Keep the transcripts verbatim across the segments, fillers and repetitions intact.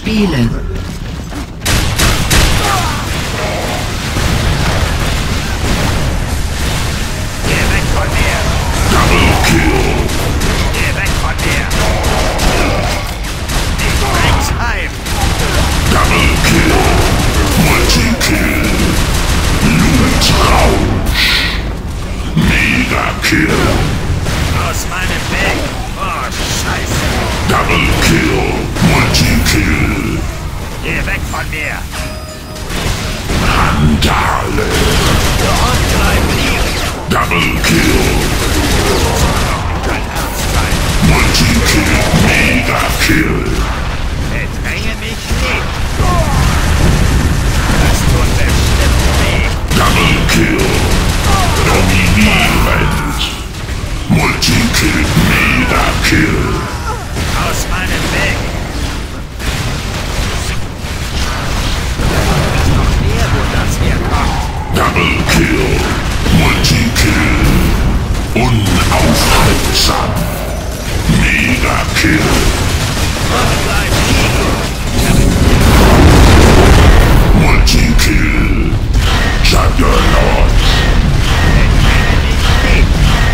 spielen. Geh weg von mir! Double kill. Geh weg von mir! Ich bring's heim! Double kill. Multi-kill. Blutrausch. Mega kill. Aus meinem Weg! Oh, Scheiße! Double kill. Multi-kill. Geh weg von mir! Randale. Und bleib liegen! Double kill. Dein Herz sein! Multi-kill. Mega kill. Bedränge mich nicht! Das tut bestimmt weh! Double kill. Dominierend. Multi-kill. Mega kill. Aus meinem Weg! Ist noch mehr, wo das herkommt! Double kill. Multi-kill. Unaufhaltsam. Mega kill. Und bleib liegen! Multi-kill. Juggernaut. Bedränge mich nicht!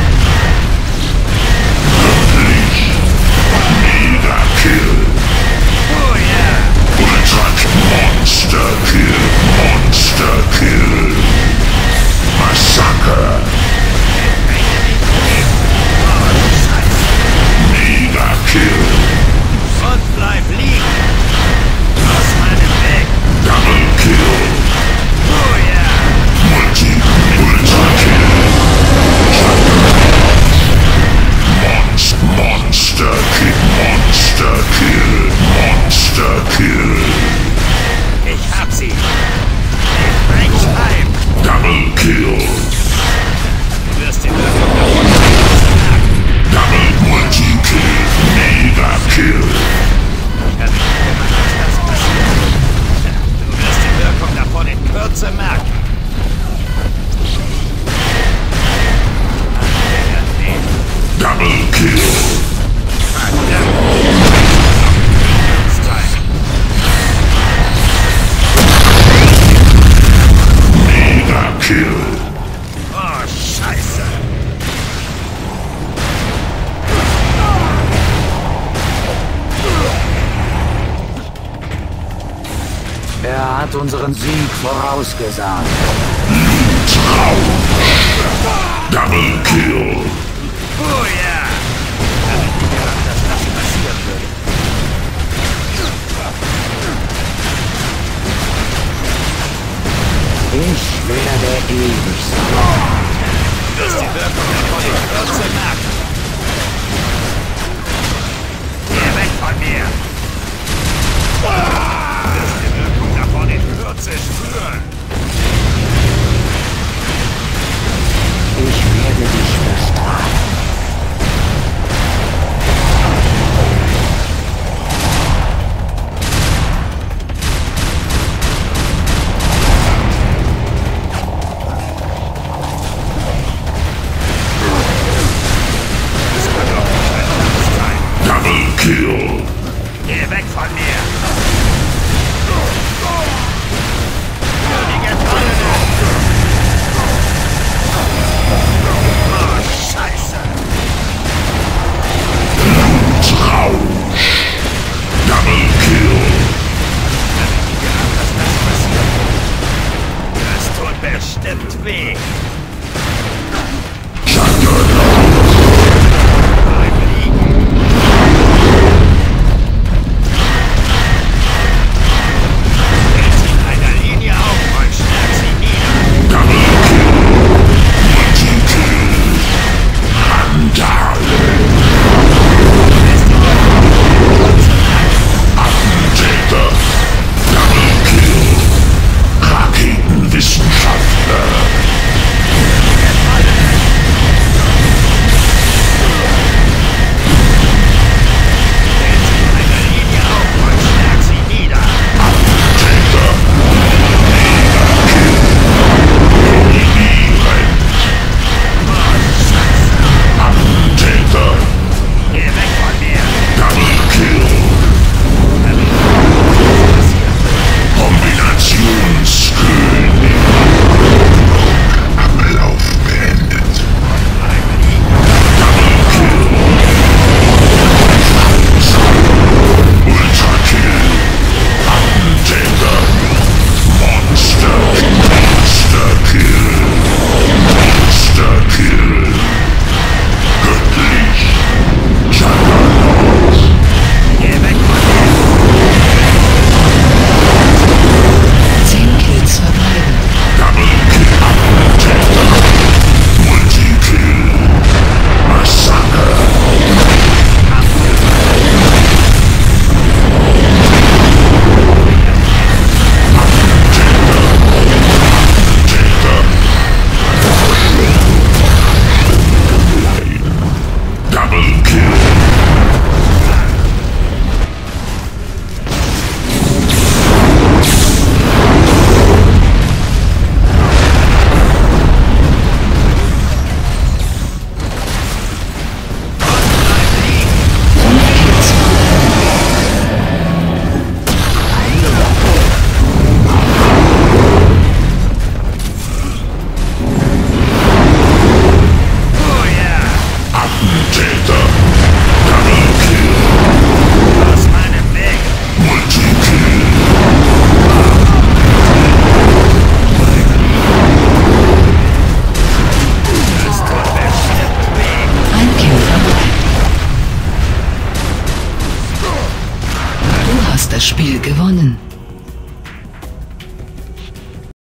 Wirklich. Mega kill. Oh ja! Ultra Monster kill. Monster kill. Massaker. Bedränge mich nicht! Oh, Scheiße! Mega kill. Und bleib liegen! Aus meinem Weg! Double kill. Oh ja! Multi. Ultra kill. Monst Monster kill. Monster kill. Monster kill. Ich hab sie! Ich bring's heim! Double kill. Du wirst die Wirkung davon merken! Double Multi-kill. Mega kill. Ich hab nicht gemacht, dass das passiert. Du wirst die Wirkung davon in Kürze merken! Double kill. Mega kill. Oh, Scheiße! Er hat unseren Sieg vorausgesagt. Double kill. Oh ja! Ich hab nicht gedacht, dass das passieren würde. Ich werde ewig sein. Du wirst die Wirkung davon in Kürze merken! Geh weg von mir! Du wirst die Wirkung davon in Kürze spüren! Ich werde dich